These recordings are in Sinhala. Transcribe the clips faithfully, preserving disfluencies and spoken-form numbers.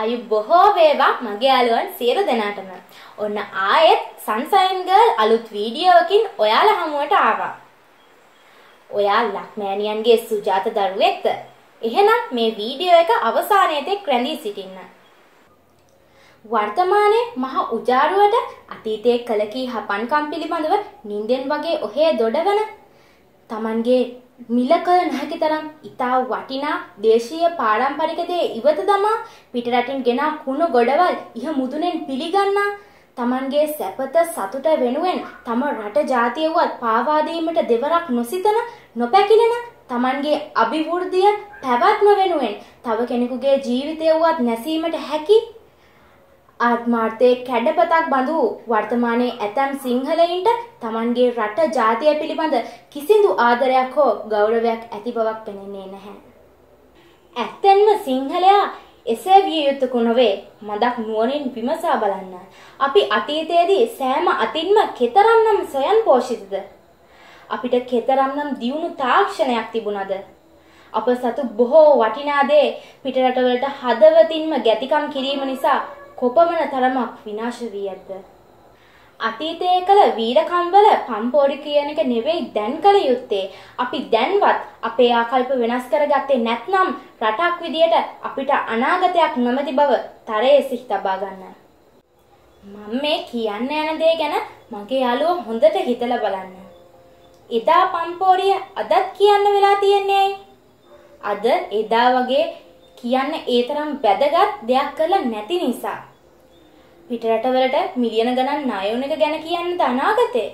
ආයු බොහෝ වේවා මගේ යාළුවන් සියලු දෙනාටම. ඔන්න ආයෙත් Sunshine Girl අලුත් වීඩියෝ එකකින් ඔයාලා හමුවට ආවා. ඔයා ලක්මෑණියන්ගේ සුජාත දරුවෙක්ද? එහෙනම් මේ වීඩියෝ එක අවසානයේදී රැඳී සිටින්න. වර්තමානයේ මහ උජාරුවට අතීතයේ කළ කී හපන්කම් පිළිබඳව නින්දෙන් වගේ ඔහේ දොඩවන Tamanගේ මිලකල නැති තරම් ඉතා වටිනා දේශීය පාරම්පරික දේ ඉවත දමා පිටරටින් ගෙනා කුණු ගොඩවල් ඉහ මුදුනෙන් පිළිගන්නා Tamanගේ සැපත සතුට වෙනුවෙන් තම රට ජාතිය වුවත් පාවා දීමට දෙවරක් නොසිතන නොපැකිලෙන Tamanගේ අභිවෘද්ධිය පැවැත්ම වෙනුවෙන් තව කෙනෙකුගේ ජීවිතය වුවත් නැසීමට හැකි ආත්මාර්ථයේ කැඩපතක් බඳු වර්තමානයේ ඇතම් සිංහලයින්ට Tamanගේ රට ජාතිය පිළිබඳ කිසිදු ආදරයක් හෝ ගෞරවයක් ඇති බවක් පෙනෙන්නේ නැහැ. ඇත්තෙන්ම සිංහලයා එසේ විය යුතු නොවේ. මදක් නුවණින් විමසා බලන්න. අපි අතීතයේදී සෑම අතින්ම කෙතරම්නම් සොයන් පෝෂිතද? අපිට කෙතරම්නම් දියුණු තාක්ෂණයක් තිබුණද? අප සතු බොහෝ වටිනා දේ පිටරටවලට හදවතින්ම ගැතිකම් කිරීම නිසා කොපමණ තරමක් විනාශ වී ඇද්ද? අතීතයේ කළ වීරකම් වල පම්පෝඩි කියන එක නෙවෙයි දැන් කළ යුත්තේ. අපි දැන්වත් අපේ ආකල්ප වෙනස් කරගත්තේ නැත්නම් රටක් විදියට අපිට අනාගතයක් නොමැති බව තරයේ සිහි තබා ගන්න. මම මේ කියන්න යන දේ ගැන මගේ යාළුවෝ හොඳට හිතලා බලන්න. එදා පම්පෝඩිය අදත් කියන්න වෙලා තියන්නේ ඇයි? අද එදා වගේ කියන්න ඒ තරම් වැදගත් දෙයක් කරලා නැති නිසා. පිටරටවලට මිලියන ගණන් ණයොන එක ගැන කියන්නද අනාගතේ?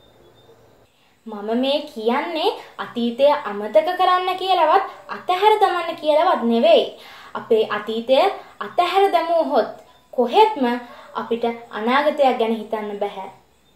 මම මේ කියන්නේ අතීතය අමතක කරන්න කියලාවත් අතහැර දමන්න කියලාවත් නෙවෙයි. අපේ අතීතය අතහැර දමුවොත් කොහෙත්ම අපිට අනාගතයක් ගැන හිතන්න බෑ.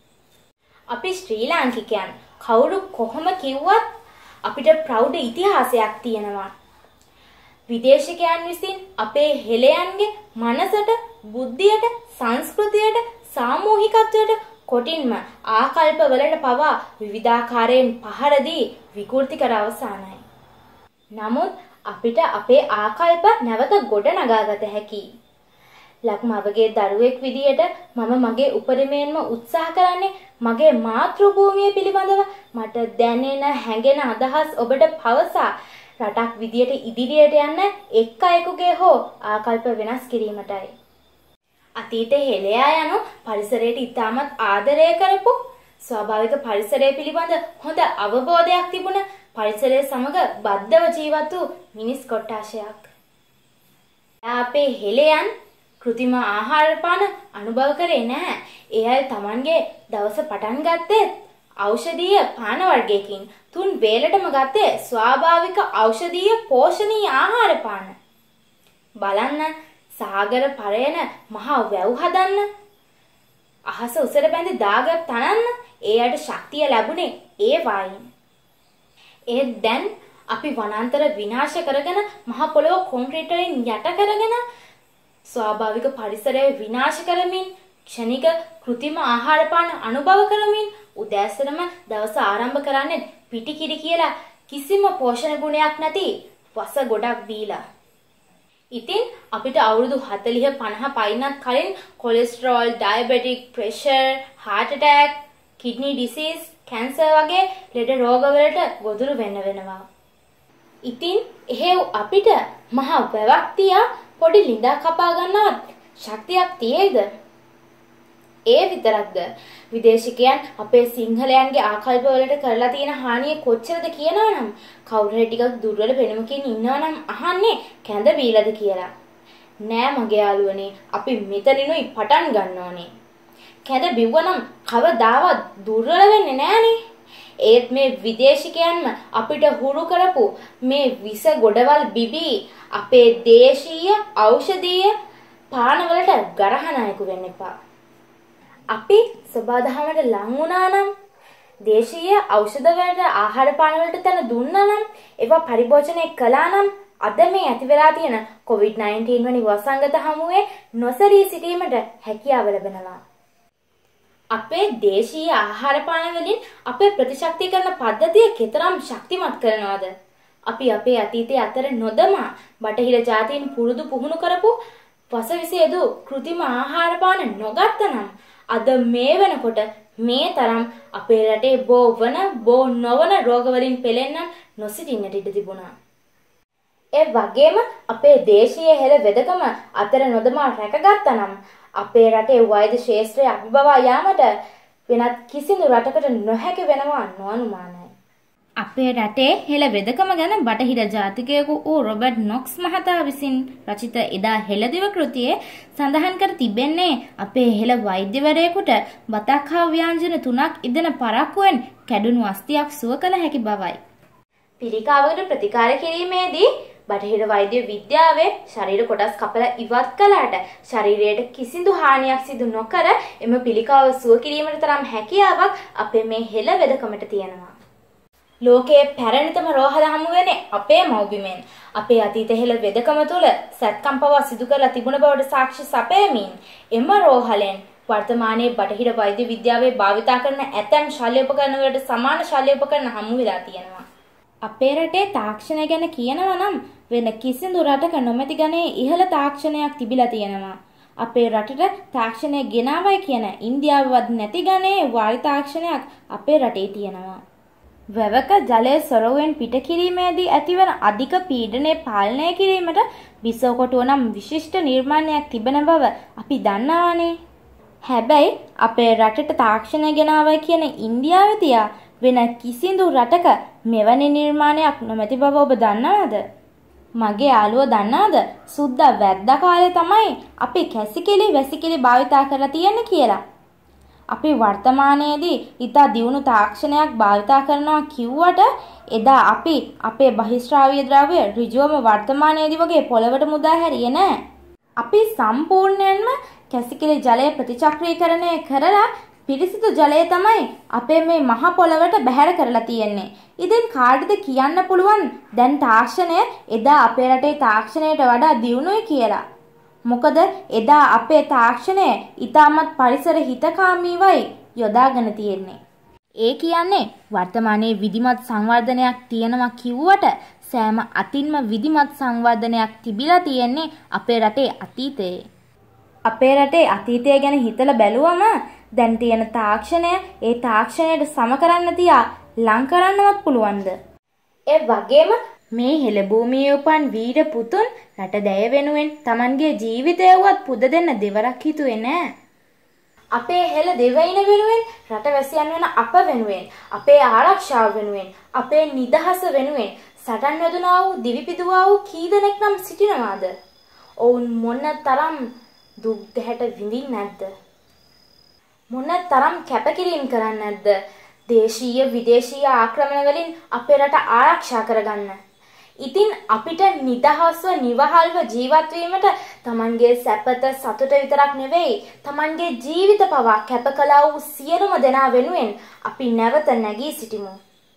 අපි ශ්‍රී ලාංකිකයන් කවුරු කොහොම කිව්වත් අපිට ප්‍රෞඩ ඉතිහාසයක් තියෙනවා. විදේශිකයන් විසින් අපේ හෙළයන්ගේ මනසට, බුද්ධියට, සංස්කෘතියට, සාමූහිකත්වයට කොටින්ම ආකල්ප වලට පවා විවිධාකාරයෙන් පහර දී විකෘති කර අවසానයි. නමුත් අපිට අපේ ආකල්ප නැවත ගොඩ නගාගත හැකියි. ලක්මවගේ දරුවෙක් විදියට මම මගේ උපරිමයෙන්ම උත්සාහ කරන්නේ මගේ මාතෘ භූමිය පිළිබඳව මට දැනෙන හැඟෙන අදහස් ඔබට පවසා රටක් විදියට ඉදිරියට යන්න එක් අයෙකුගේ හෝ ආකල්ප වෙනස් කිරීමටයි. අතීතයේ හෙළයා යනු පරිසරයට ඉතාමත් ආදරය කරපු ස්වාභාවික පරිසරය පිළිබඳ හොඳ අවබෝධයක් තිබුණ පරිසරය සමග බද්ධව ජීවත් වූ මිනිස් කොට්ටාශයක්. අපේ හෙළයන් කෘතිම ආහාර පාන අනුභව කරේ නැහැ. ඒ අය Tamanගේ දවස පටන් ගත්තේ ඖෂධීය පාන වර්ගයකින්. තුන් වේලටම ගත්තේ ස්වාභාවික ඖෂධීය පෝෂණීය ආහාර පාන. බලන්න සාගර පරයන මහා වැව් හදන්න, අහස උසට බැඳි දාගත් තනන්න ඒ අයට ශක්තිය ලැබුණේ ඒ වයින්. ඒත් දැන් අපි වනාන්තර විනාශ කරගෙන මහ පොළොව කොන්ක්‍රීට් වලින් යට කරගෙන ස්වාභාවික පරිසරය විනාශ කරමින් ක්ෂණික කෘතිම ආහාර පාන අනුභව කරමින් උදෑසනම දවස ආරම්භ කරන්නේ පිටිකිරි කියලා කිසිම පෝෂණ ගුණයක් නැති වස ගොඩක් බීලා. ඉතින් අපිට අවුරුදු හතළිහ පනහ පයින්නත් කලින් cholesterol, diabetic, pressure, heart attack, kidney disease, cancer වගේ ලෙඩ රෝගවලට ගොදුරු වෙන්න වෙනවා. ඉතින් එහෙව් අපිට මහා වැවක් තියා පොඩි ලිඳා කපා ගන්නවත් ශක්තියක් තියෙයිද? ඒ විතරක්ද විදේශිකයන් අපේ සිංහලයන්ගේ ආකල්ප වලට කරලා තියෙන හානිය කොච්චරද කියනවනම් කවුරු හරි ටිකක් දුර්වල වෙනමකින් ඉන්නවනම් අහන්නේ කැඳ බීලාද කියලා. නෑ මගේ යාළුවනේ, අපි මෙතනිනුයි පටන් ගන්න ඕනේ. කැඳ බිව්වනම් කවදාවත් දුර්වල වෙන්නේ නෑනේ. ඒත් මේ විදේශිකයන්ම අපිට හුරු කරපු මේ විස ගොඩවල් බිබී අපේ දේශීය ඖෂධීය පානවලට ගරහන අයකු වෙන්න එපා. අපි සබාදහමට ලං වුණා නම් දේශීය ඖෂධ වලට ආහාර පාන වලට තන දුන්නා නම් ඒවා පරිභෝජනය කළා නම් අද මේ ඇති වෙලා තියෙන කොවිඩ් නයින්ටීන් වැනි වසංගත හමුවේ නොසැලී සිටීමට හැකියාව ලැබෙනවා. අපේ දේශීය ආහාර පාන වලින් අපේ ප්‍රතිශක්තිකරණ පද්ධතිය කෙතරම් ශක්තිමත් කරනවද? අපි අපේ අතීතයේ අතර නොදමා බටහිර ජාතීන් පුරුදු පුහුණු කරපු වසවිසේදු කෘතිම ආහාර පාන නොගත්තනම් අද මේ වෙනකොට මේ තරම් අපේ රටේ බෝ වන බෝ නොවන රෝග වලින් පෙළෙන්න නොසිටින්නට ඉඩ තිබුණා. ඒ වගේම අපේ දේශීය හෙළ වෙදකම අතර නොදමා රැකගත්තනම් අපේ රටේ වෛද්‍ය ශාස්ත්‍රය අභිබවා යාමට වෙනත් කිසිදු රටකට නොහැකි වෙනවා නොඅනුමානයි. අපේ රටේ හෙළ වෙදකම ගැන බටහිර ජාතිකයෙකු වූ රොබර්ට් නොක්ස් මහතා විසින් රචිත එදා හෙළදිව කෘතියේ සඳහන් කර තිබෙන්නේ අපේ හෙළ වෛද්‍යවරයෙකුට බතක් හා ව්‍යංජන තුනක් ඉදෙන පරක්කුවෙන් කැඩුණු අස්තියක් සුව කළ හැකි බවයි. පිළිකාවකට ප්‍රතිකාර කිරීමේදී බටහිර වෛද්‍ය විද්‍යාවේ ශරීර කොටස් කපලා ඉවත් කළාට ශරීරයට කිසිදු හානියක් සිදු නොකර එම පිළිකාව සුව කිරීමට තරම් හැකියාවක් අපේ මේ හෙළ වෙදකමට තියෙනවා. ලෝකයේ පැරණිතම රෝහල හමු වෙන්නේ අපේ මව්බිමෙන්. අපේ අතීත හෙළ වෙදකම තුල සැත්කම් පවා සිදු කරලා තිබුණ බවට සාක්ෂි සපයමින් එම රෝහලෙන් වර්තමානයේ බටහිර වෛද්‍ය විද්‍යාවේ භාවිතා කරන ඇතැම් ශල්‍ය උපකරණ වලට සමාන ශල්‍ය උපකරණ හමු වෙලා තියෙනවා. අපේ රටේ තාක්ෂණය ගැන කියනවා නම් වෙන කිසිදු රටක නොමැති ගණේ ඉහළ තාක්ෂණයක් තිබිලා තියෙනවා. අපේ රටට තාක්ෂණය ගෙනාවයි කියන ඉන්දියාවවත් නැති ගණේ වාරි තාක්ෂණයක් අපේ රටේ තියෙනවා. වැවක ජලය සොරවෙන් පිට කිරීමේදී ඇතිවන අධික පීඩනය පාලනය කිරීමට බිසෝකොටුව නම් විශිෂ්ට නිර්මාණයක් තිබෙන බව අපි දන්නවානේ. හැබැයි අපේ රටට තාක්ෂණය ගෙනාවයි කියන ඉන්දියාවේ තියා වෙන කිසිදු රටක මෙවැනි නිර්මාණයක් නොමැති බව ඔබ දන්නවද? මගේ යාළුවෝ දන්නවද සුද්දා වැද්දා කාලේ තමයි අපි කැසිකිලි වැසිකිලි භාවිතා කරලා තියෙන්නේ කියලා. අපි වර්තමානයේදී ඉතා දියුණු තාක්ෂණයක් භාවිතා කරනවා කිව්වට එදා අපි අපේ බහිස්රාවීය ද්‍රව්‍ය ඍජුවම වර්තමානයේදී වගේ පොළවට මුදා හැරියේ නැහැ. අපි සම්පූර්ණයෙන්ම කැසිකිලි ජලය ප්‍රතිචක්‍රීකරණය කරලා පිරිසිදු ජලය තමයි අපේ මේ මහ පොළවට බැහැර කරලා තියෙන්නේ. ඉතින් කාටද කියන්න පුළුවන් දැන් තාක්ෂණය එදා අපේ රටේ තාක්ෂණයට වඩා දියුණුයි කියලා? මොකද එදා අපේ තාක්ෂණය ඉතාමත් පරිසර හිතකාමීවයි යොදාගෙන තියෙන්නේ. ඒ කියන්නේ වර්තමානයේ විධිමත් සංවර්ධනයක් තියෙනවා කිව්වට සෑම අතින්ම විධිමත් සංවර්ධනයක් තිබිලා තියෙන්නේ අපේ රටේ අතීතයේ. අපේ රටේ අතීතය ගැන හිතලා බැලුවම දැන් තියෙන තාක්ෂණය ඒ තාක්ෂණයට සම කරන්න තියා ලං කරන්නවත් පුළුවන්ද? ඒ වගේම මේ හෙළ භූමියේ උපන් වීර පුතුන් රට දැය වෙනුවෙන් Tamanගේ ජීවිතය වුවත් පුද දෙන්න දෙවරක් හිතුවේ නෑ. අපේ හෙළ දෙවයින වෙනුවෙන් රටවැසියන් වෙන අප වෙනුවෙන් අපේ ආරක්ෂාව වෙනුවෙන් අපේ නිදහස වෙනුවෙන් සටන් වැදුනා වූ දිවිපිදුවා වූ කී දෙනෙක් නම් සිටිනවාද? ඔවුන් මොන තරම් දුක් දැහැට විඳින්නේ නැද්ද? මොන තරම් කැපකිරීම කරන්නේ නැද්ද? දේශීය විදේශීය ආක්‍රමණ වලින් අපේ රට ආරක්ෂා කරගන්න. ඉතින් අපිට නිදහස්ව නිවහල්ව ජීවත් වීමට Tamanගේ සැපත සතුට විතරක් නෙවෙයි Tamanගේ ජීවිත පවා කැප කළා වූ සියලුම දෙනා වෙනුවෙන් අපි නැවත නැගී සිටිමු.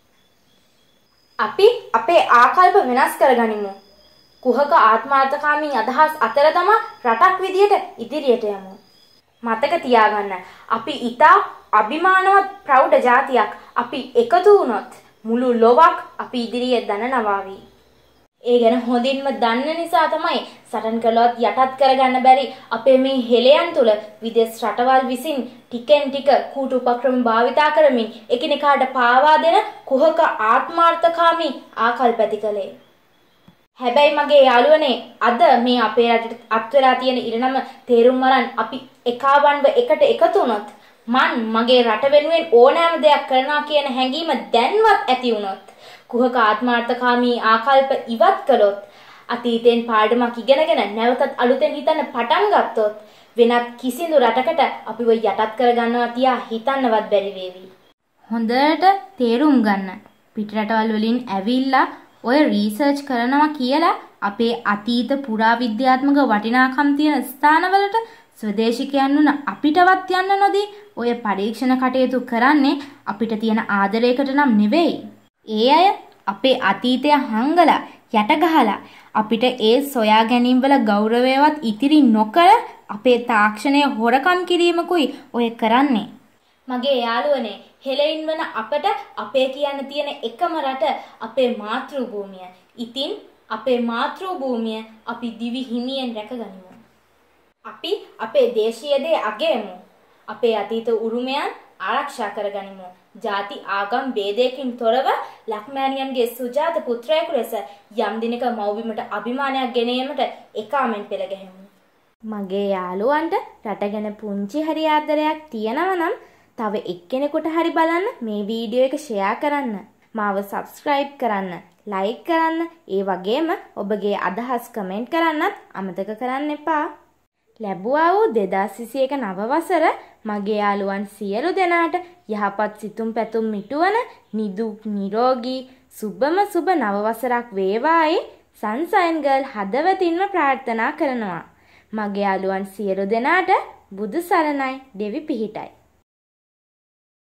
අපි අපේ ආකල්ප වෙනස් කරගනිමු. කුහක ආත්මාර්ථකාමී අදහස් අතර තමා රටක් විදියට ඉදිරියට යමු. මතක තියාගන්න අපි ඊටා අභිමානවත් ප්‍රෞಢ ජාතියක්. අපි එකතු වුණොත් මුළු ලොවක් අපි ඉදිරියේ දනනවාවි. ඒ ගැන හොඳින්ම දන්න නිසා තමයි සටන් කළොත් යටත් කරගන්න බැරි අපේ මේ හෙළයන් තුල විදේශ රටවල් විසින් ටිකෙන් ටික කූට උපක්‍රම භාවිතා කරමින් එකිනෙකාට පාවා දෙන කුහක ආත්මාර්ථකාමී ආකල්ප ඇති කළේ. හැබැයි මගේ යාළුවනේ අද මේ අපේ රටට අත් වෙලා තියෙන ඉරණම තේරුම් අරන් අපි එකවන්ව එකට එකතු වුණොත් මන් මගේ රට වෙනුවෙන් ඕනෑම දෙයක් කරනවා කියන හැඟීම දැන්වත් ඇති වුණොත් කුහක ආත්මාර්ථකාමී ආකල්ප ඉවත් කළොත් අතීතෙන් පාඩමක් ඉගෙනගෙන නැවතත් අලුතෙන් හිතන්න පටන් ගත්තොත් වෙනත් කිසිදු රටකට අපිව යටත් කරගන්නවා තියා හිතන්නවත් බැරි වේවි. හොඳට තේරුම් ගන්න. පිටරටවල් වලින් ඇවිල්ලා ඔය රිසර්ච් කරනවා කියලා අපේ අතීත පුරාවිද්‍යාත්මක වටිනාකම් තියෙන ස්ථානවලට ස්වදේශිකයන් වුණ අපිටවත් යන්න නොදී ඔය පරීක්ෂණ කටයුතු කරන්නේ අපිට තියෙන ආදරයකට නම් නෙවෙයි. ඒ අය අපේ අතීතය හංගලා යට ගහලා අපිට ඒ සොයා ගැනීම වල ගෞරවයවත් ඉතිරි නොකර අපේ තාක්ෂණය හොරකම් කිරීමකුයි ඔය කරන්නේ. මගේ යාළුවනේ හෙළයින් වන අපට අපේ කියන්න තියෙන එකම රට අපේ මාතෘ භූමිය. ඉතින් අපේ මාතෘ භූමිය අපි දිවි හිමියෙන් රැකගනිමු. අපි අපේ දේශීය දේ අගයමු. අපේ අතීත උරුමයන් ආරක්ෂා කරගනිමු. ಜಾති ආගම් ભેදයකින් තොරව ලක්මෑණියන්ගේ සුජාත පුත්‍රයෙකු ලෙස යම් දිනක මව්බිමට අභිමානයක් ගෙනීමට එකාමෙන් පෙළ ගැහෙමු. මගේ යාළුවන්ට රට ගැන පුංචි හරි ආදරයක් තියෙනවා නම් තව එක්කෙනෙකුට හරි බලන්න මේ වීඩියෝ එක ෂෙයා කරන්න. මාව සබ්ස්ක්‍රයිබ් කරන්න, ලයික් කරන්න, ඒ වගේම ඔබගේ අදහස් කමෙන්ට් කරන්නත් අමතක කරන්න එපා. ලැබුවා වූ දෙදාස් විසි එක නව වසර මගේ යාළුවන් සියලු දෙනාට යහපත් සිතුම් පැතුම් මිටුවන නිදුක් නිරෝගී සුබම සුබ නව වසරක් වේවායි සන්සයින් ගර්ල් හදවතින්ම ප්‍රාර්ථනා කරනවා. මගේ යාළුවන් සියලු දෙනාට බුදු සරණයි, දෙවි පිහිටයි.